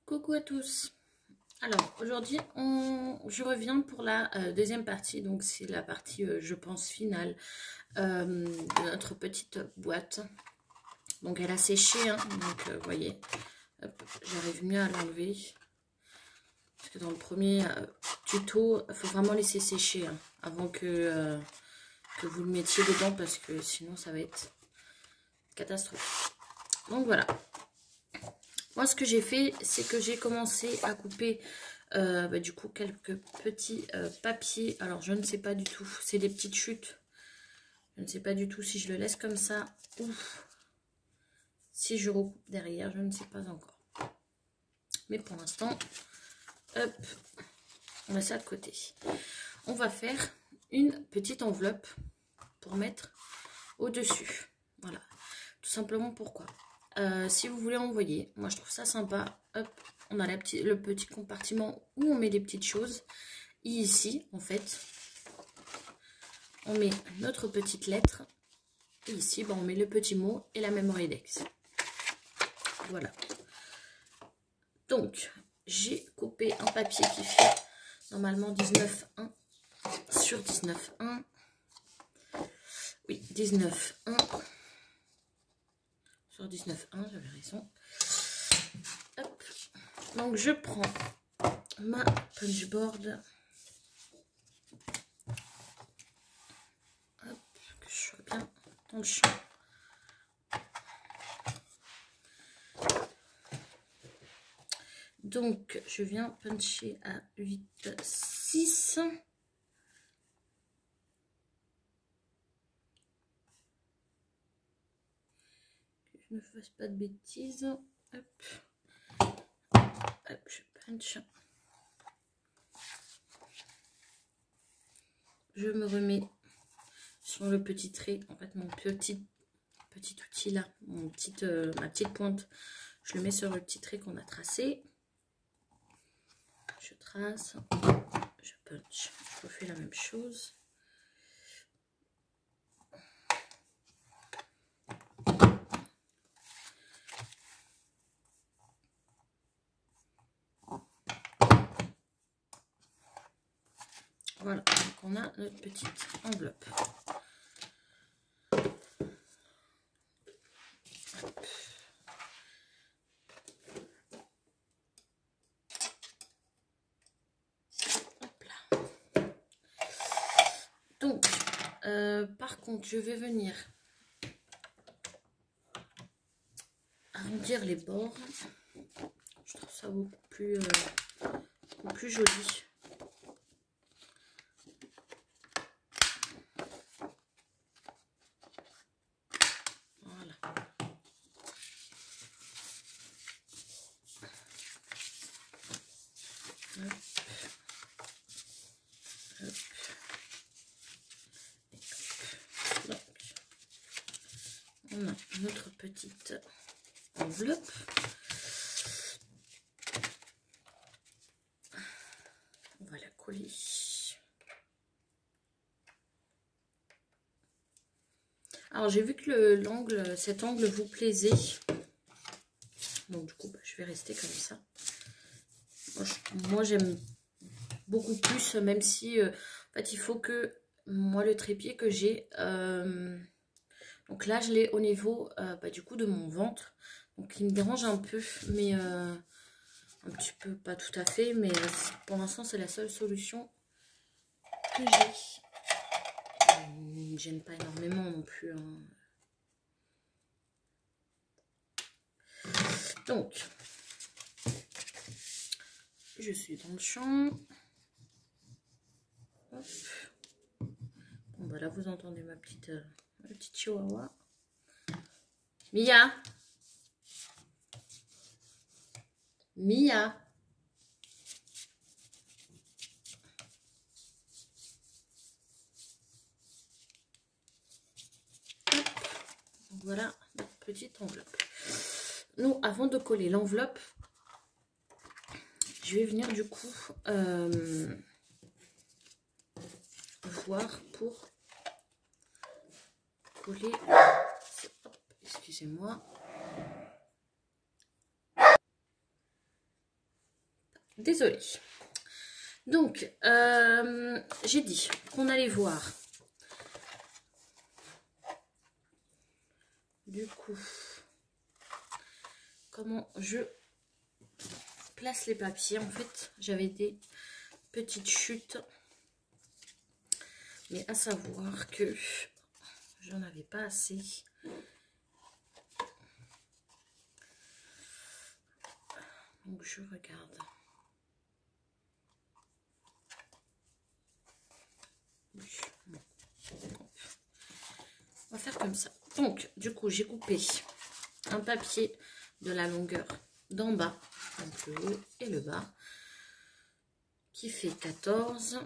Coucou à tous. Alors aujourd'hui je reviens pour la deuxième partie, donc c'est la partie je pense finale de notre petite boîte. Donc elle a séché, hein, donc vous voyez, j'arrive mieux à l'enlever. Parce que dans le premier tuto, il faut vraiment laisser sécher hein, avant que vous le mettiez dedans, parce que sinon ça va être catastrophique. Donc voilà. Moi, ce que j'ai fait, c'est que j'ai commencé à couper du coup quelques petits papiers. Alors, je ne sais pas du tout. C'est des petites chutes. Je ne sais pas du tout si je le laisse comme ça ou si je recoupe derrière. Je ne sais pas encore. Mais pour l'instant, hop, on met ça de côté. On va faire une petite enveloppe pour mettre au-dessus. Voilà. Tout simplement pourquoi. Si vous voulez envoyer, moi je trouve ça sympa. Hop, on a le petit compartiment où on met les petites choses. Et ici, en fait, on met notre petite lettre. Et ici, on met le petit mot et la mémoire d'ex. Voilà. Donc, j'ai coupé un papier qui fait normalement 19,1 sur 19,1. Oui, 19,1 sur 19,1, j'avais raison. Hop. Donc, je prends ma punchboard. Hop, que je sois bien dans le champ. Donc, je viens puncher à 8, 6. Que je ne fasse pas de bêtises. Hop. Hop, je punch. Je me remets sur le petit trait. En fait, mon petit outil là, ma petite pointe, je le mets sur le petit trait qu'on a tracé. Je trace, je punch. Je refais la même chose. Voilà, donc on a notre petite enveloppe. Hop là. Donc, par contre, je vais venir arrondir les bords. Je trouve ça beaucoup plus joli. Voilà. Hop. Hop. Donc, on a notre petite enveloppe. On va la coller. Alors j'ai vu que cet angle vous plaisait. Donc du coup, je vais rester comme ça. Moi j'aime beaucoup plus, même si en fait il faut que moi le trépied que j'ai, donc là je l'ai au niveau du coup de mon ventre. Donc il me dérange un peu, mais un petit peu, pas tout à fait, mais pour l'instant c'est la seule solution que j'ai. Il me gêne pas énormément non plus. Hein. Donc, je suis dans le champ. Hop. Bon, bah là, vous entendez ma petite chihuahua. Mia! Mia! Hop. Voilà notre petite enveloppe. Nous, avant de coller l'enveloppe, je vais venir du coup voir pour coller. Excusez-moi. Désolée. Donc, j'ai dit qu'on allait voir. Du coup, comment je place les papiers. En fait, j'avais des petites chutes. Mais à savoir que j'en avais pas assez. Donc, je regarde. Oui, bon. On va faire comme ça. Donc, du coup, j'ai coupé un papier de la longueur d'en bas, donc le haut et le bas, qui fait 14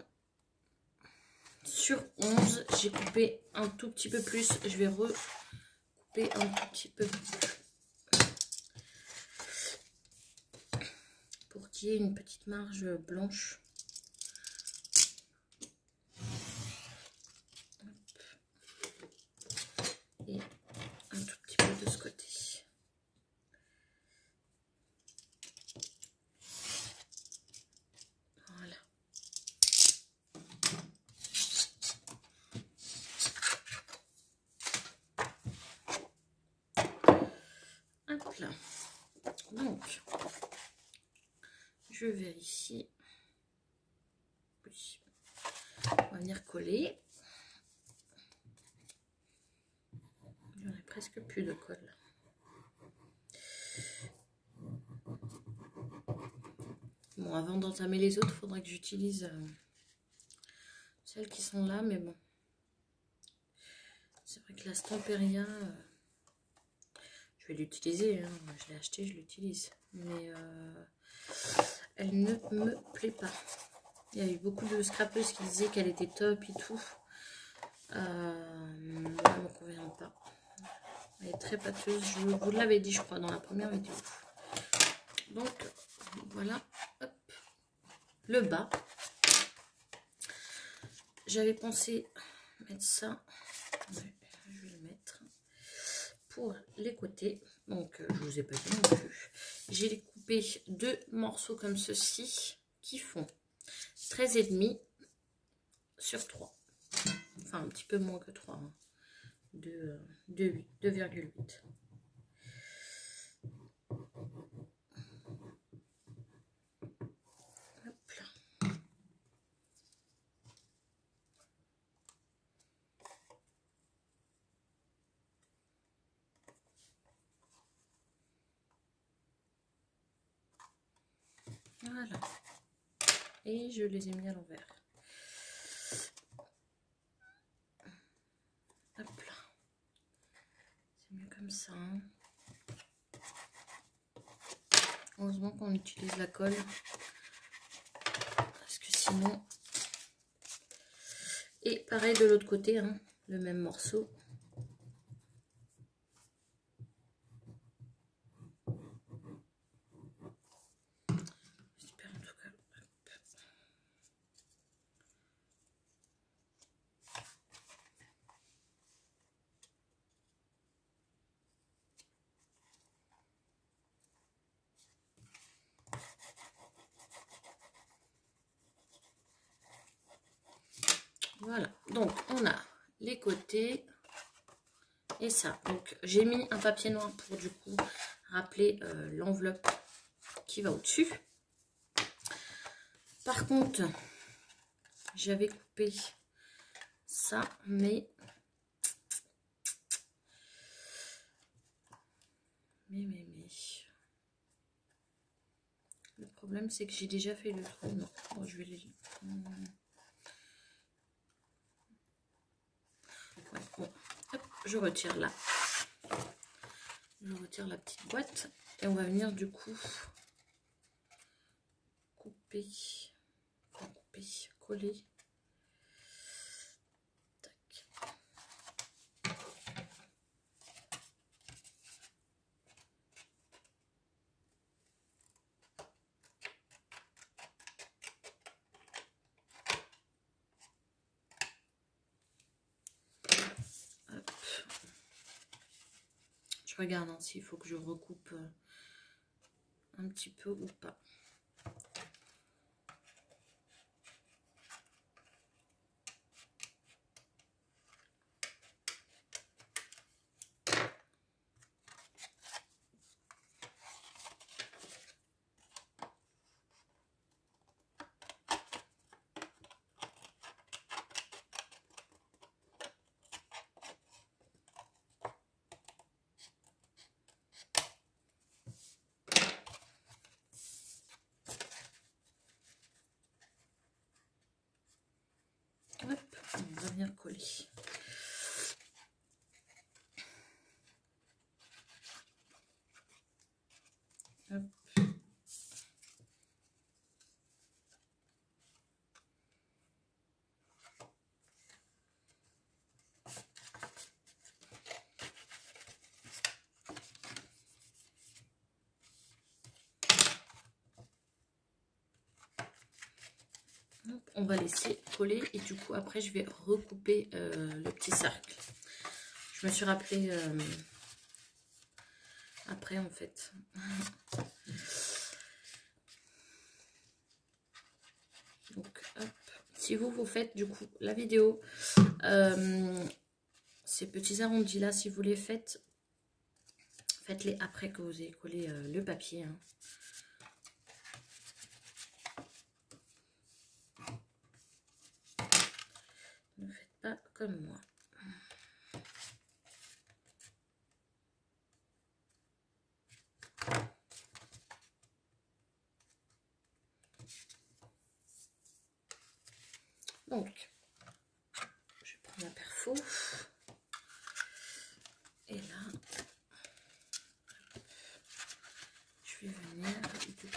sur 11. J'ai coupé un tout petit peu plus. Je vais recouper un tout petit peu pour qu'il y ait une petite marge blanche. Et un tout petit peu de ce côté. Voilà. Hop là. Donc, je vérifie. Oui. On va venir coller. Il n'y en a presque plus de colle. Bon, avant d'entamer les autres, il faudra que j'utilise celles qui sont là, mais bon. C'est vrai que la Stamperia, je vais l'utiliser. Hein. Je l'ai acheté, je l'utilise. Mais elle ne me plaît pas. Il y a eu beaucoup de scrapeuses qui disaient qu'elle était top et tout. Elle ne me convient pas. Elle est très pâteuse. Je vous l'avais dit, je crois, dans la première vidéo. Donc, voilà. Hop. Le bas. J'avais pensé mettre ça. Ouais, je vais le mettre. Pour les côtés. Donc, je vous ai pas dit non plus. J'ai coupé 2 morceaux comme ceci qui font 13,5 sur 3. Enfin, un petit peu moins que 3. Hein. 2,8. Voilà. Et je les ai mis à l'envers. Hop là. C'est mieux comme ça. Hein. Heureusement qu'on utilise la colle. Parce que sinon... Et pareil de l'autre côté, hein, le même morceau. J'espère en tout cas. Voilà, donc on a les côtés et ça. Donc j'ai mis un papier noir pour du coup rappeler l'enveloppe qui va au-dessus. Par contre, j'avais coupé ça, mais le problème c'est que j'ai déjà fait le trou. Non, bon, je vais les... Ouais, bon. Hop, je retire là. Je retire la petite boîte et on va venir du coup couper, coller. Tac. Hop. Je regarde hein, s'il faut que je recoupe un petit peu ou pas. coller. Hop. On va laisser coller et du coup après je vais recouper le petit cercle. Je me suis rappelé après en fait. Donc hop. Si vous faites du coup la vidéo, ces petits arrondis là, si vous les faites, faites-les après que vous ayez collé le papier. Hein. Ne faites pas comme moi. Donc, je vais prendre la perfo. Et là, je vais venir du coup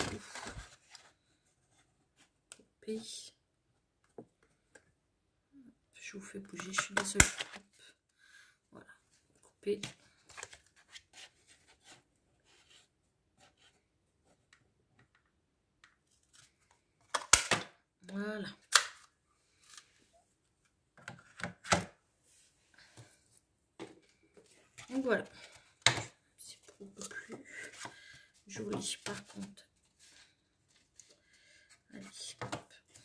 couper. Je vous fais bouger, je suis désolée. Voilà, couper. Voilà. Donc voilà. C'est un peu plus joli par contre. Allez, hop.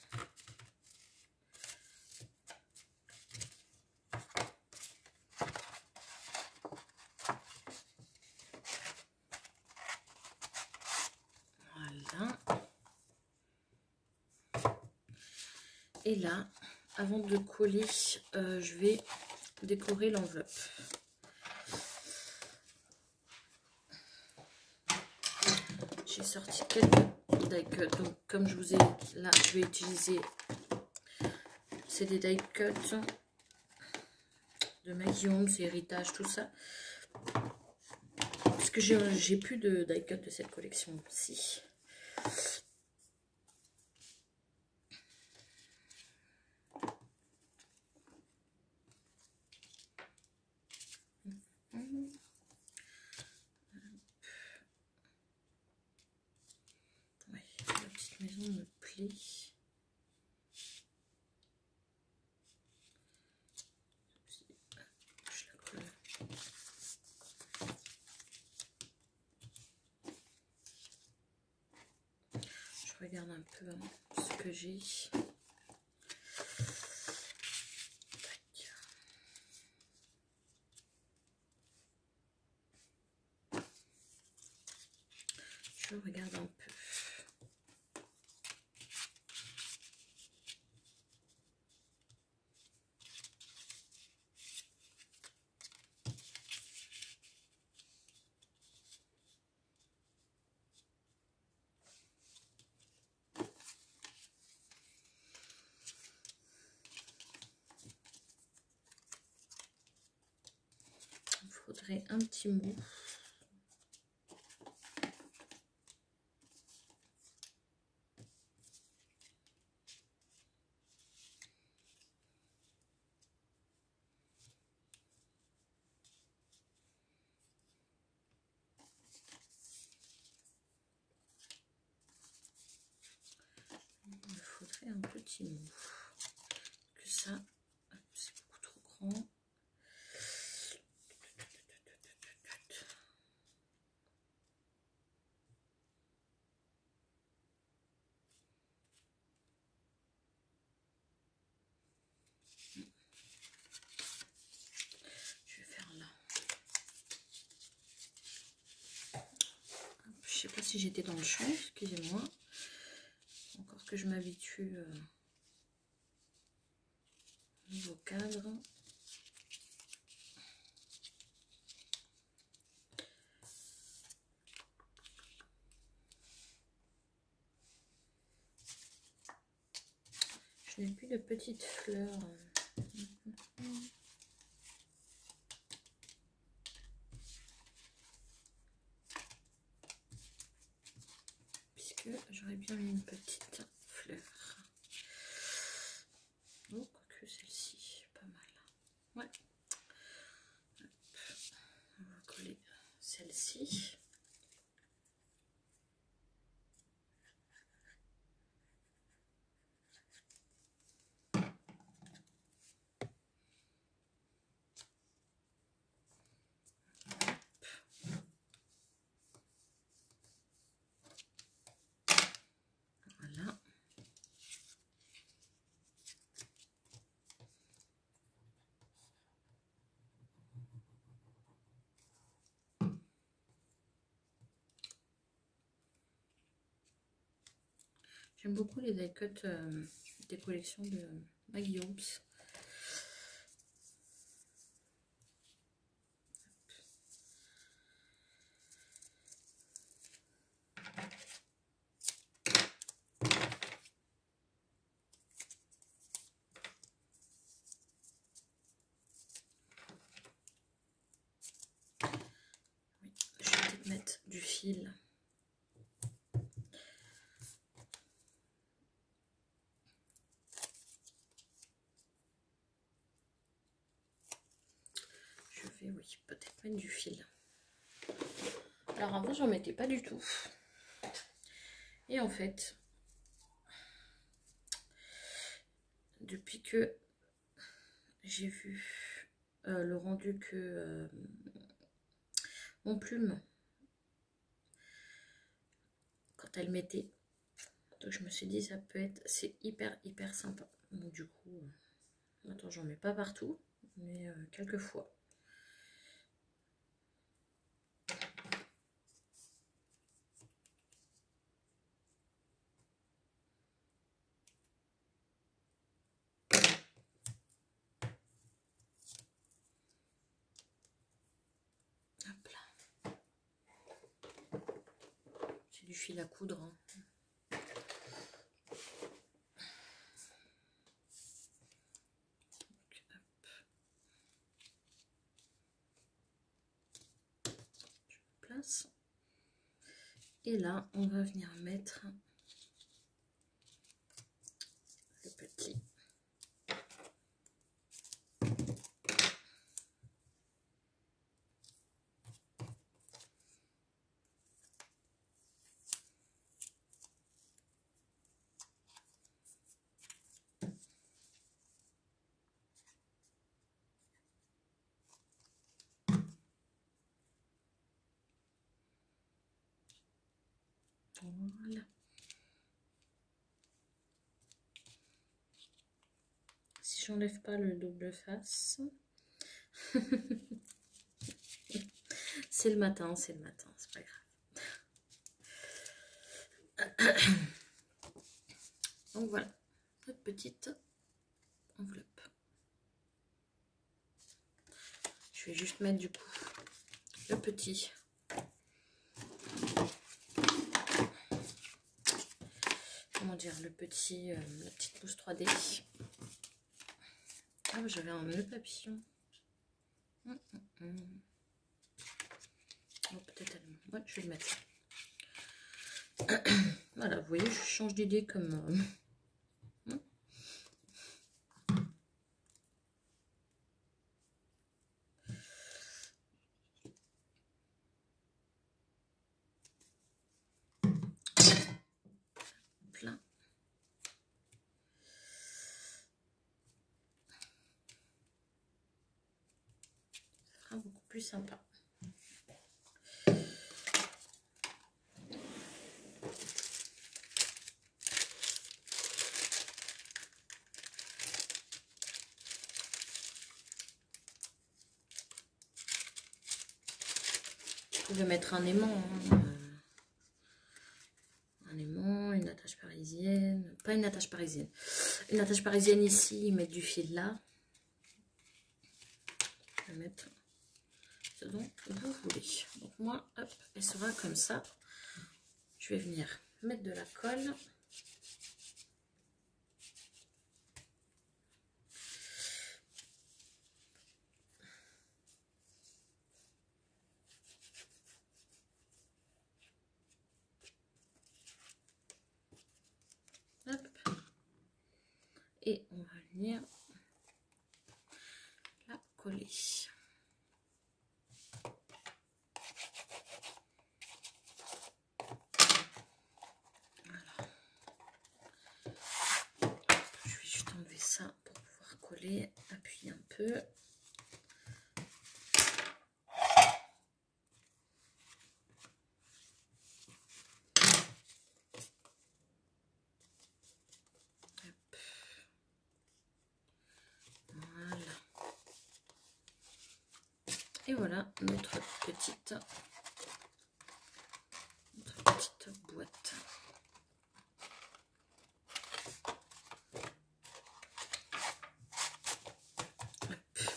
Voilà. Et là, avant de coller, je vais décorer l'enveloppe. J'ai sorti quelques die cuts. Donc, comme je vous ai là, je vais utiliser, c'est des die cuts de Magium, c'est héritage, tout ça. Parce que j'ai plus de die cut de cette collection-ci. Ouais, la petite maison me plaît. Je regarde un peu hein, ce que j'ai. Je regarde un peu. Il faudrait un petit mot. Il me faudrait un petit mot. Que ça, c'est beaucoup trop grand. Je vais faire là. Je sais pas si j'étais dans le champ, excusez-moi. Encore que je m'habitue au nouveau cadre. Je n'ai plus de petites fleurs. que j'aurais bien mis une petite fleur. Oh, quoique celle-ci, pas mal. Ouais. Hop. On va coller celle-ci. Voilà. J'aime beaucoup les die cuts des collections de Maggie Holmes. Oui, je vais peut-être mettre du fil. Je vais, oui, peut-être mettre du fil. Alors avant, j'en mettais pas du tout. Et en fait, depuis que j'ai vu le rendu que mon plume, quand elle mettait, donc je me suis dit ça peut être, c'est hyper sympa. Donc du coup, attends, j'en mets pas partout, mais quelques fois. Hop là. C'est du fil à coudre. Hein. Place. Et là, on va venir mettre le petit. Voilà. Si j'enlève pas le double face, c'est le matin, c'est pas grave. Donc voilà, notre petite enveloppe. Je vais juste mettre du coup le petit. Comment dire, la petite mousse 3D. Ah, j'avais un nœud papillon. Oh, peut-être elle... Ouais, je vais le mettre. Voilà, vous voyez, je change d'idée comme... plein. Ça sera beaucoup plus sympa. Vous pouvez mettre un aimant. Hein. Un aimant, une attache parisienne. Pas une attache parisienne. Une attache parisienne ici, mettre du fil là. Je vais mettre ce dont vous voulez. Donc moi, hop, elle sera comme ça. Je vais venir mettre de la colle. et on va venir la coller. Voilà. Je vais juste enlever ça pour pouvoir coller, appuyer un peu. Et voilà notre petite boîte. Hop.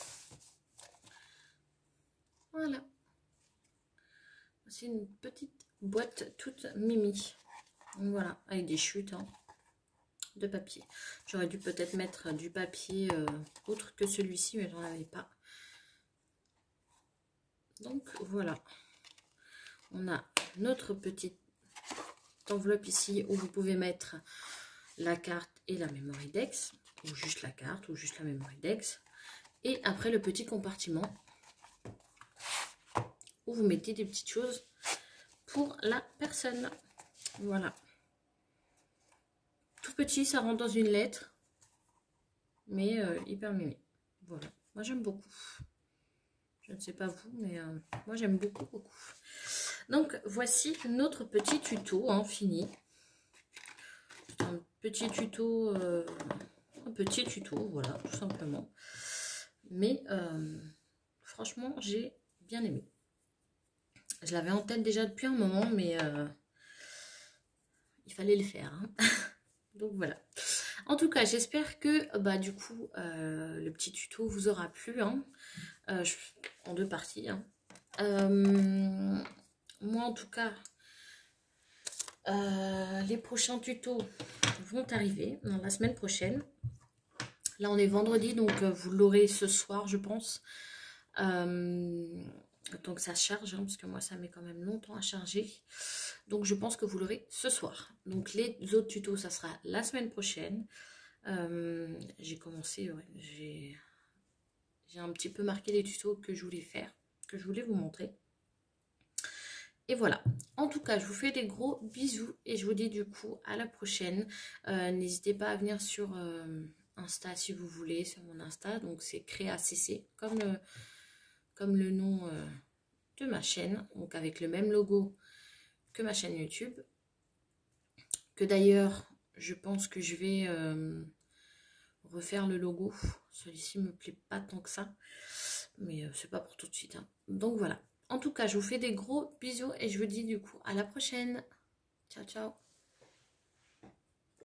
Voilà. C'est une petite boîte toute mimi. Voilà, avec des chutes de papier. J'aurais dû peut-être mettre du papier autre que celui-ci, mais j'en avais pas. Donc voilà, on a notre petite enveloppe ici où vous pouvez mettre la carte et la mémoridex, ou juste la carte, ou juste la mémoridex. Et après le petit compartiment où vous mettez des petites choses pour la personne. Voilà. Tout petit, ça rentre dans une lettre, mais hyper mimi. Voilà, moi j'aime beaucoup. Je ne sais pas vous, mais moi j'aime beaucoup, beaucoup. Donc voici notre petit tuto fini. Un petit tuto, voilà, tout simplement. Mais franchement, j'ai bien aimé. Je l'avais en tête déjà depuis un moment, mais il fallait le faire. Donc voilà. En tout cas, j'espère que du coup, le petit tuto vous aura plu. En 2 parties. Moi, en tout cas, les prochains tutos vont arriver dans la semaine prochaine. Là, on est vendredi, donc vous l'aurez ce soir, je pense. Donc ça charge, parce que moi, ça met quand même longtemps à charger. Donc, je pense que vous l'aurez ce soir. Donc, les autres tutos, ça sera la semaine prochaine. J'ai commencé, ouais, j'ai un petit peu marqué les tutos que je voulais faire, que je voulais vous montrer. Et voilà. En tout cas, je vous fais des gros bisous et je vous dis du coup à la prochaine. N'hésitez pas à venir sur Insta si vous voulez, sur mon Insta. Donc, c'est CréaCC, comme le nom de ma chaîne. Donc, avec le même logo que ma chaîne YouTube. Que d'ailleurs, je pense que je vais refaire le logo. Celui-ci me plaît pas tant que ça. Mais c'est pas pour tout de suite. Donc, voilà. En tout cas, je vous fais des gros bisous et je vous dis du coup à la prochaine. Ciao, ciao.